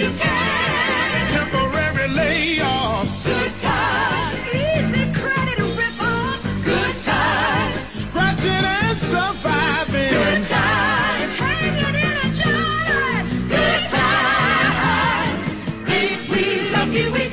you can. Temporary layoffs. Good times. Easy credit rip-offs. Good times. Scratching and surviving. Good times. Hanging in a jar. Good times. Ain't we lucky we